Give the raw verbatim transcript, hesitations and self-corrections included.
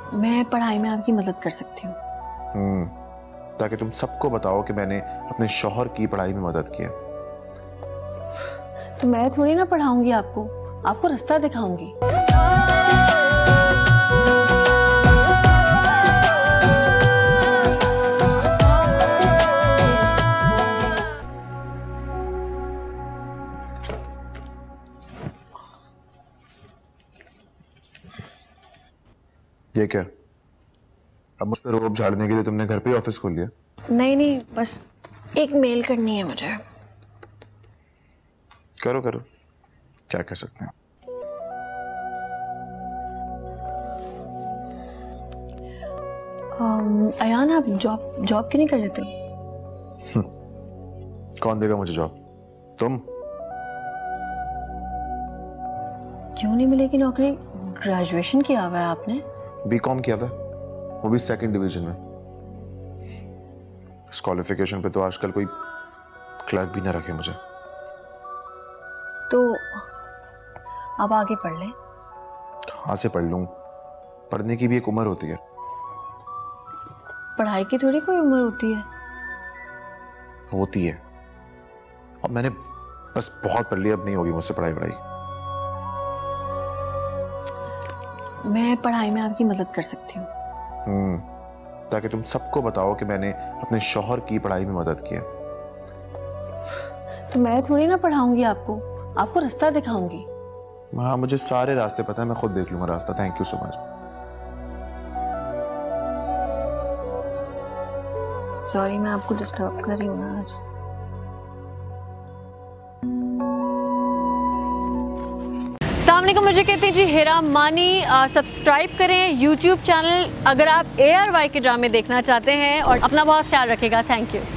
मैं पढ़ाई में आपकी मदद कर सकती हूँ। हम्म, ताकि तुम सबको बताओ कि मैंने अपने शौहर की पढ़ाई में मदद की है। तो मैं थोड़ी ना पढ़ाऊंगी आपको, आपको रास्ता दिखाऊंगी। ये क्या? अब मुझ पर रोब झाड़ने के लिए तुमने घर पे ही ऑफिस खोल लिया? नहीं नहीं, बस एक मेल करनी है मुझे। करो करो, क्या कह सकते हैं। अयान, आप जॉब जॉब क्यों नहीं कर लेते? कौन देगा मुझे जॉब? तुम? क्यों नहीं मिलेगी नौकरी? ग्रेजुएशन किया हुआ है आपने। बीकॉम किया हुआ है, वो भी सेकंड डिवीजन में। इस क्वालिफिकेशन पे तो आजकल कोई क्लर्क भी ना रखे मुझे। तो आप आगे पढ़ लें। कहाँ से पढ़ लूं? पढ़ने की भी एक उम्र होती है। पढ़ाई की थोड़ी कोई उम्र होती है। होती है। अब मैंने बस बहुत पढ़ लिया, अब नहीं होगी मुझसे पढ़ाई पढ़ाई। मैं पढ़ाई में आपकी मदद कर सकती हूँ। हम्म, ताकि तुम सबको बताओ कि मैंने अपने शौहर की पढ़ाई में मदद की है। तो मैं थोड़ी ना पढ़ाऊंगी आपको, आपको रास्ता दिखाऊंगी। हाँ, मुझे सारे रास्ते पता है, मैं खुद देख लूंगा रास्ता। Thank you so much. Sorry, मैं आपको डिस्टर्ब कर रही हूँ ना आज। अस्सलामुअलैकुम, मुझे कहते हैं जी हेरा मानी। सब्सक्राइब करें यूट्यूब चैनल अगर आप ए आर वाई के ड्रामे देखना चाहते हैं, और अपना बहुत ख्याल रखिएगा। Thank you.